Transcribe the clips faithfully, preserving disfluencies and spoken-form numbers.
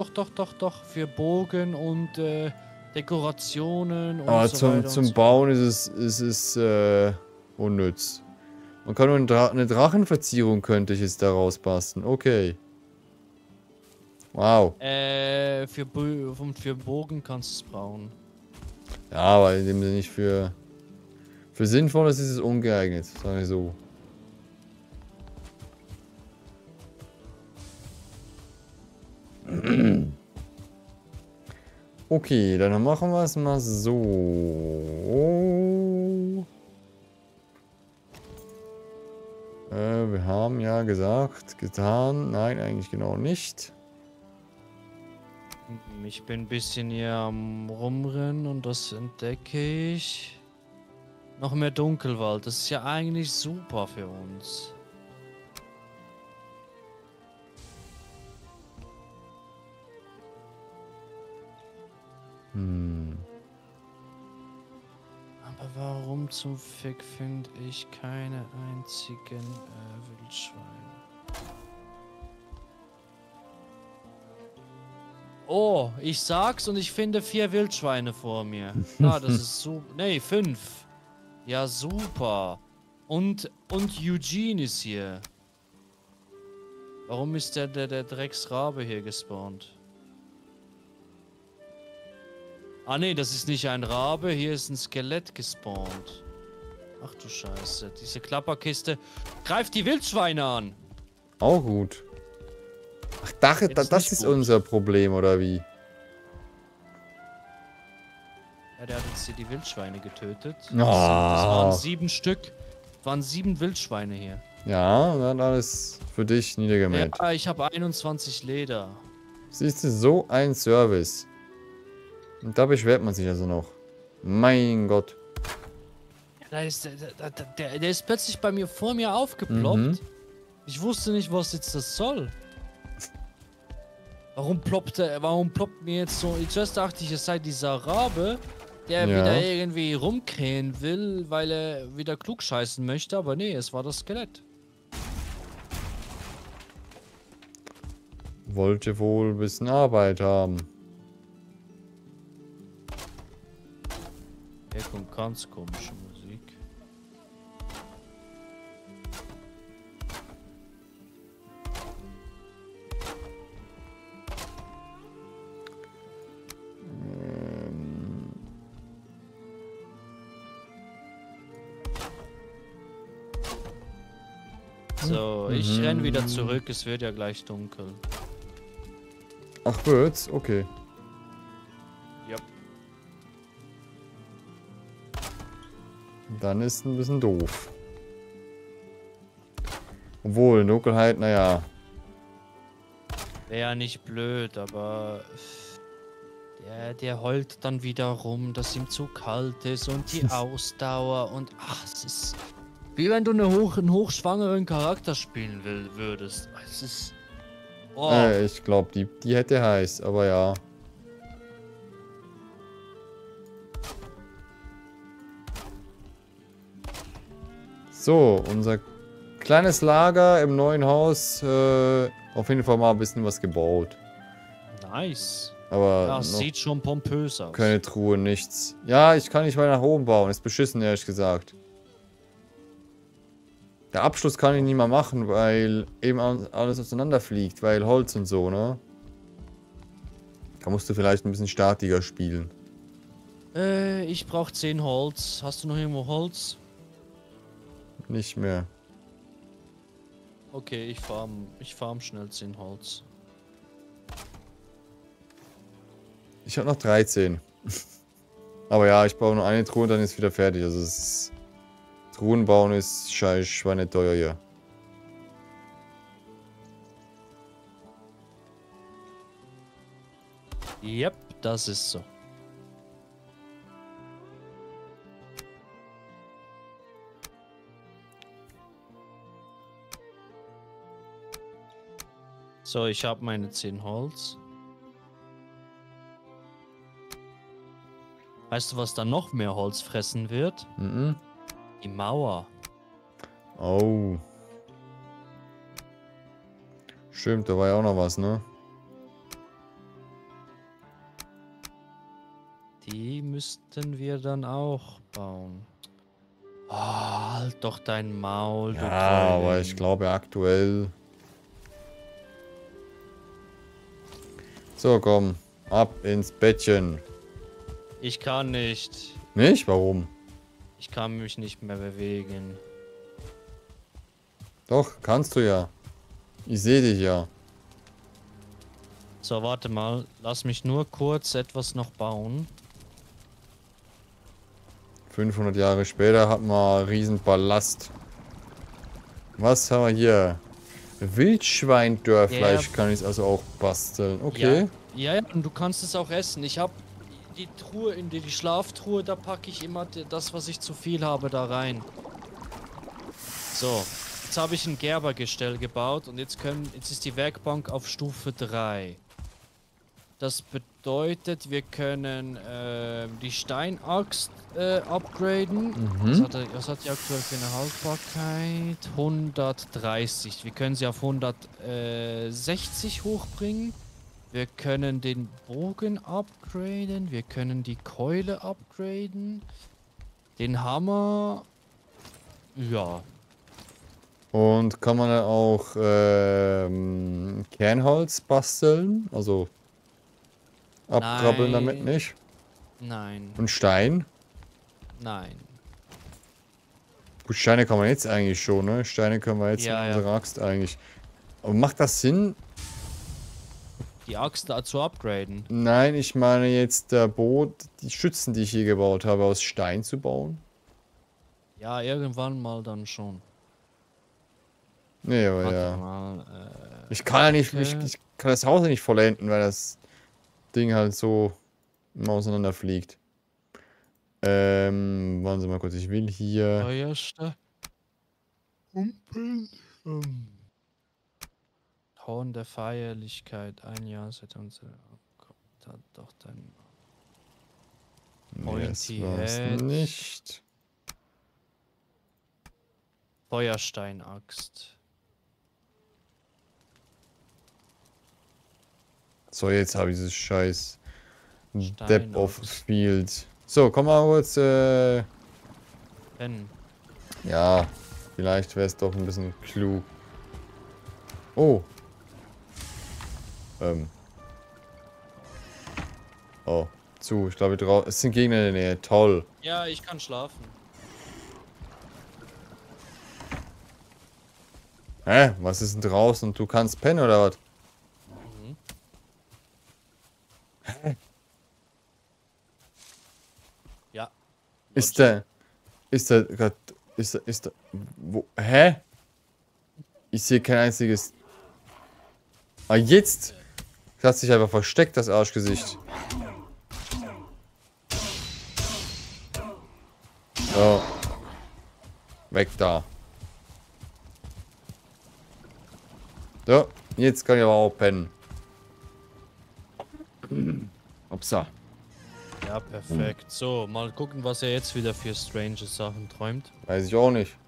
doch, doch, doch, doch. Für Bogen und äh, Dekorationen und Aber so zum, weiter. zum und so. Bauen ist es, ist es äh, unnütz. Man kann nur eine, Dra eine Drachenverzierung könnte ich jetzt daraus basteln. Okay. Wow. Äh, für, Bo für Bogen kannst du es brauchen. Ja, aber in dem Sinne nicht für... Für Sinnvolles ist es ungeeignet, sage ich so. Okay, dann machen wir es mal so. Äh, wir haben ja gesagt, getan. Nein, eigentlich genau nicht. Ich bin ein bisschen hier am Rumrennen und das entdecke ich. Noch mehr Dunkelwald. Das ist ja eigentlich super für uns. Hm. Aber warum zum Fick finde ich keine einzigen äh, Wildschweine? Oh, ich sag's und ich finde vier Wildschweine vor mir. Ah, das ist so. Nee, fünf. Ja, super. Und, und Eugene ist hier. Warum ist der, der, der Drecksrabe hier gespawnt? Ah, nee, das ist nicht ein Rabe. Hier ist ein Skelett gespawnt. Ach du Scheiße. Diese Klapperkiste greift die Wildschweine an. Auch gut. Ach, das, Ja, das, das ist das ist gut. unser Problem, oder wie? Ja, der hat jetzt hier die Wildschweine getötet. Das, Ah. sind, das waren sieben Stück. Das waren sieben Wildschweine hier. Ja, dann alles für dich niedergemäht. Ja, ich habe einundzwanzig Leder. Siehst du, so ein Service. Und da beschwert man sich also noch. Mein Gott. Ja, da ist, der, der, der, der ist plötzlich bei mir vor mir aufgeploppt. Mhm. Ich wusste nicht, was jetzt das soll. Warum ploppt er, warum ploppt mir jetzt so... Zuerst dachte ich, es sei dieser Rabe, der Ja. wieder irgendwie rumkrähen will, weil er wieder klugscheißen möchte. Aber nee, es war das Skelett. Wollte wohl ein bisschen Arbeit haben. Hier kommt ganz komische Musik. Ähm. So, ich Mhm. renn wieder zurück. Es wird ja gleich dunkel. Ach, wird's? Okay. Ja. Dann ist ein bisschen doof. Obwohl, Dunkelheit, naja. Wäre ja nicht blöd, aber der, der heult dann wieder rum, dass ihm zu kalt ist und die Ausdauer und ach, es ist wie wenn du eine hoch, einen hochschwangeren Charakter spielen will, würdest. Es ist... Oh. Äh, ich glaube, die, die hätte heiß, aber ja. So, unser kleines Lager im neuen Haus. Äh, auf jeden Fall mal ein bisschen was gebaut. Nice. Aber Das noch sieht schon pompös aus. keine Truhe, nichts. Ja, ich kann nicht mal nach oben bauen. Ist beschissen, ehrlich gesagt. Der Abschluss kann ich nicht mal machen, weil eben alles auseinanderfliegt, weil Holz und so, ne? Da musst du vielleicht ein bisschen statiger spielen. Äh, ich brauche zehn Holz. Hast du noch irgendwo Holz? Nicht mehr. Okay, ich farm, ich farm schnell zehn Holz. Ich habe noch dreizehn. Aber ja, ich baue nur eine Truhe und dann ist wieder fertig. Also es ist... Truhen bauen ist scheiß schweineteuer hier. Yep, das ist so. So, ich habe meine zehn Holz. Weißt du, was dann noch mehr Holz fressen wird? Mhm. Die Mauer. Oh. Stimmt, da war ja auch noch was, ne? Die müssten wir dann auch bauen. Oh, halt doch dein Maul, du Ja, aber Keuling. ich glaube aktuell... So, komm. Ab ins Bettchen. Ich kann nicht. Nicht? Warum? Ich kann mich nicht mehr bewegen. Doch, kannst du ja. Ich sehe dich ja. So, warte mal. Lass mich nur kurz etwas noch bauen. fünfhundert Jahre später hat man einen riesen Ballast. Was haben wir hier? Wildschweindörrfleisch Ja. kann ich also auch basteln. Okay. Ja, ja, und du kannst es auch essen. Ich habe die Truhe, in die, die Schlaftruhe, da packe ich immer das, was ich zu viel habe, da rein. So, jetzt habe ich ein Gerbergestell gebaut und jetzt können, jetzt ist die Werkbank auf Stufe drei. Das bedeutet, wir können äh, die Steinaxt äh, upgraden. Mhm. Was, hat er, was hat die aktuell für eine Haltbarkeit? hundertdreißig. Wir können sie auf hundertsechzig hochbringen. Wir können den Bogen upgraden. Wir können die Keule upgraden. Den Hammer. Ja. Und kann man dann auch ähm, Kernholz basteln? Also abkrabbeln damit Nein. nicht? Nein. Und Stein? Nein. Gut, Steine kann man jetzt eigentlich schon, ne? Steine können wir jetzt Ja, in ja. unserer Axt eigentlich. Aber macht das Sinn? Die Axt da zu upgraden. Nein, ich meine jetzt der Boot, die Schützen, die ich hier gebaut habe, aus Stein zu bauen. Ja, irgendwann mal dann schon. Nee, aber Warte ja. mal. Äh, Ich kann ja nicht, ich, okay. ich kann das Haus ja nicht vollenden, weil das Ding halt so immer auseinander fliegt. Ähm, warten Sie mal kurz, ich will hier... Feuerste. Humpeln. Um. Horn der Feierlichkeit. Ein Jahr seit unser... Kommt hat doch dann... Nee, das Pointy war's Head. nicht. Feuersteinaxt. So, jetzt habe ich dieses scheiß Steinaxt. Depth of Field. So, komm mal kurz, äh... Ben. Ja, vielleicht wäre es doch ein bisschen klug. Oh. Ähm. Oh, zu. Ich glaube, draußen. Es sind Gegner in der Nähe. Toll. Ja, ich kann schlafen. Hä? Was ist denn draußen? Du kannst pennen oder was? Mhm. Hä? Ja. Ist der. Ist der grad. Ist der. Ist der. Wo? Hä? Ich sehe kein einziges. Ah, jetzt! Das hat sich einfach versteckt, das Arschgesicht. So. Weg da. So, jetzt kann ich aber auch pennen. Upsa. Ja, perfekt. So, mal gucken, was er jetzt wieder für strange Sachen träumt. Weiß ich auch nicht.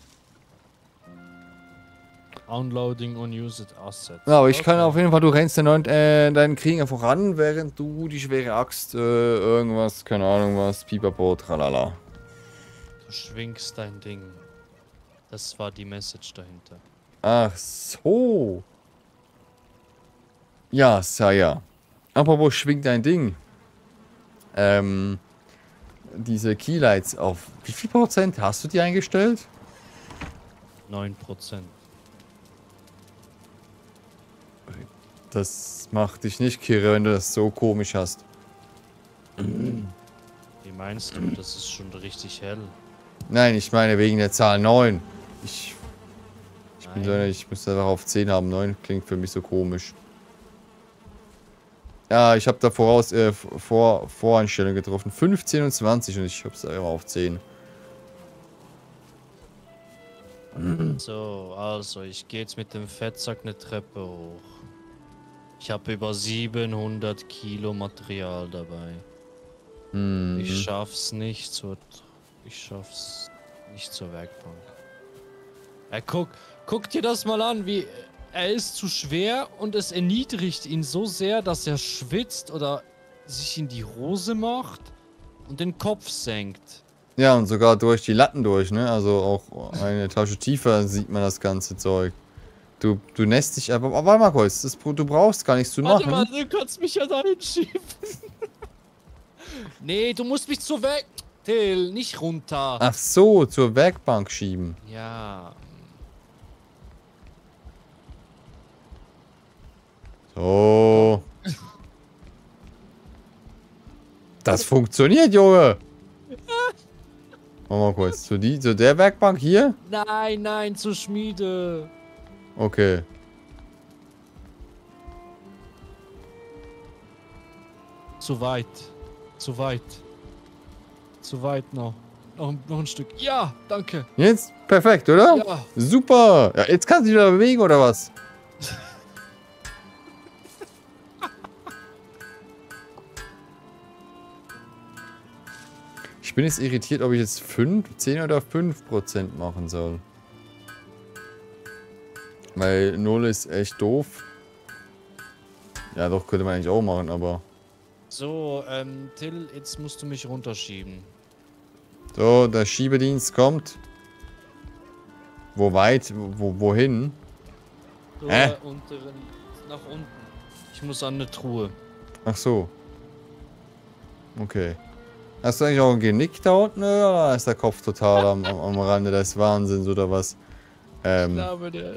Unloading unused Assets. Ja, aber ich kann Okay. auf jeden Fall, du rennst den neuen, äh, deinen Krieger voran, während du die schwere Axt, äh, irgendwas, keine Ahnung was, Pipapo, tralala. Du schwingst dein Ding. Das war die Message dahinter. Ach so. Ja, Saya. Apropos schwingt dein Ding. Ähm, diese Keylights auf wie viel Prozent hast du die eingestellt? neun Prozent. Das macht dich nicht kirre, wenn du das so komisch hast. Wie meinst du? Das ist schon richtig hell. Nein, ich meine wegen der Zahl neun. Ich, ich bin so, Nein. ich muss einfach auf zehn haben. neun klingt für mich so komisch. Ja, ich habe da voraus, äh, vor, Voreinstellungen getroffen. fünfzehn und zwanzig und ich habe es einfach auf zehn. So, also ich gehe jetzt mit dem Fettsack eine Treppe hoch. Ich habe über siebenhundert Kilo Material dabei. Hm. Ich schaff's nicht zur... Ich schaff's nicht zur Werkbank. Ja, guck, guck dir das mal an, wie... Er ist zu schwer und es erniedrigt ihn so sehr, dass er schwitzt oder sich in die Hose macht und den Kopf senkt. Ja, und sogar durch die Latten durch, ne? Also auch eine Tasche tiefer sieht man das ganze Zeug. Du, du nässt dich aber... Aber warte mal kurz, das, du brauchst gar nichts zu Warte machen. mal, du kannst mich ja da hinschieben. Nee, du musst mich zur Weg... Till, nicht runter. Ach so, zur Werkbank schieben. Ja. So. Das funktioniert, Junge. Warte mal kurz. Zu, die, zu der Werkbank hier? Nein, nein, zur Schmiede. Okay. Zu weit. Zu weit. Zu weit noch. Noch, noch ein Stück. Ja, danke. Jetzt? Perfekt, oder? Ja. Super. Ja, jetzt kannst du dich wieder bewegen, oder was? Ich bin jetzt irritiert, ob ich jetzt fünf, zehn oder fünf Prozent machen soll. Weil null ist echt doof. Ja, doch, könnte man eigentlich auch machen, aber... So, ähm, Till, jetzt musst du mich runterschieben. So, der Schiebedienst kommt. Wo weit? Wo, wohin? So, Hä? unteren, nach unten. Ich muss an eine Truhe. Ach so. Okay. Hast du eigentlich auch ein Genick da unten, oder ist der Kopf total am, am, am Rande des Wahnsinns, oder was? Ähm, Ich glaube, der...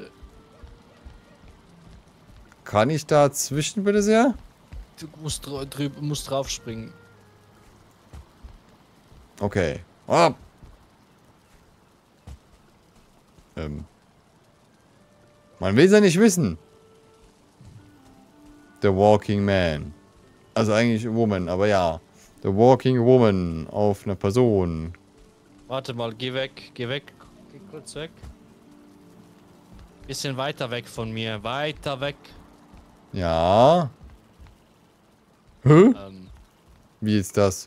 kann ich da zwischen, bitte sehr? Du musst, dr drüber, musst draufspringen. Okay. Oh. Ähm. Man will es ja nicht wissen. The Walking Man. Also eigentlich Woman, aber ja. The Walking Woman auf einer Person. Warte mal, geh weg, geh weg. Geh kurz weg. Bisschen weiter weg von mir, weiter weg. Ja. Hä? Ähm, Wie ist das?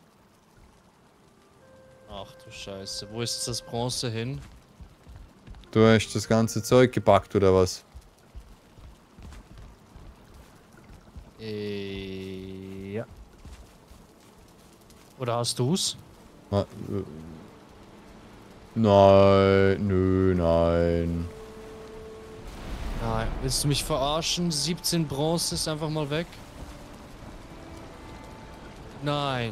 ach du Scheiße, wo ist das Bronze hin? Du hast das ganze Zeug gebackt, oder was? Äh, ja. Oder hast du's? Ah, äh. Nein, nö, nein. Nein, willst du mich verarschen? siebzehn Bronze ist einfach mal weg. Nein.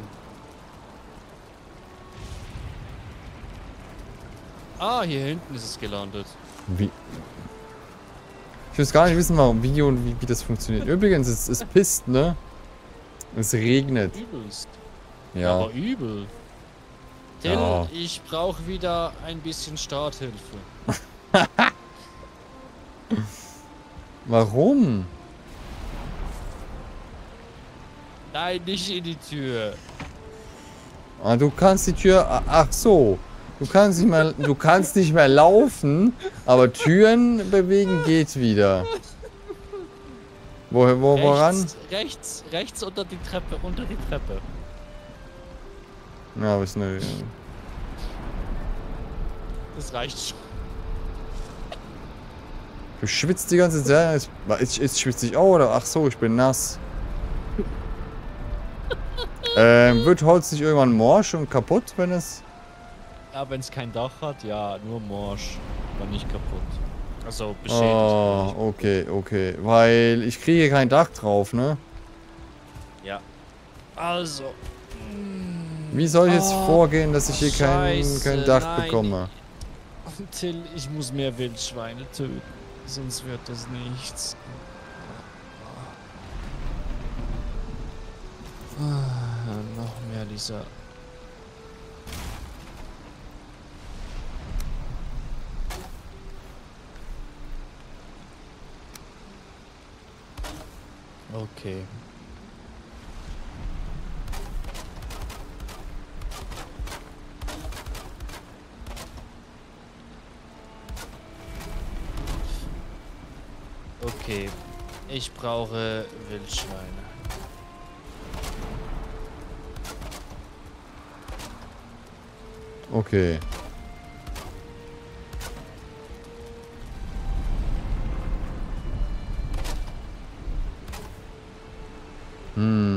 Ah, hier hinten ist es gelandet. Wie? Ich will gar nicht wissen, warum, wie und wie, wie das funktioniert. Übrigens, es, es pisst, ne? Es regnet. Übelst. Ja. Aber übel. Till, Ja. ich brauche wieder ein bisschen Starthilfe. Warum? Nein, nicht in die Tür. Ah, du kannst die Tür... ah, Ach so. Du kannst nicht mehr, du kannst nicht mehr laufen, aber Türen bewegen geht wieder. Wo, wo, woran? Rechts, rechts, rechts unter die Treppe, unter die Treppe. Ja, was ne... Das reicht schon. Du schwitzt die ganze Zeit. Jetzt, jetzt, jetzt schwitze ich auch, oder? Ach so, ich bin nass. ähm, wird Holz nicht irgendwann morsch und kaputt, wenn es... Ja, wenn es kein Dach hat, ja, nur morsch, aber nicht kaputt. Also beschädigt. Oh, okay, okay. Weil ich kriege kein Dach drauf, ne? Ja. Also. Wie soll ich jetzt Oh, vorgehen, dass ich hier kein, Scheiße, kein Dach nein. bekomme? Till, ich muss mehr Wildschweine töten, sonst wird das nichts. Ah, noch mehr dieser. Okay. Okay. Ich brauche Wildschweine. Okay.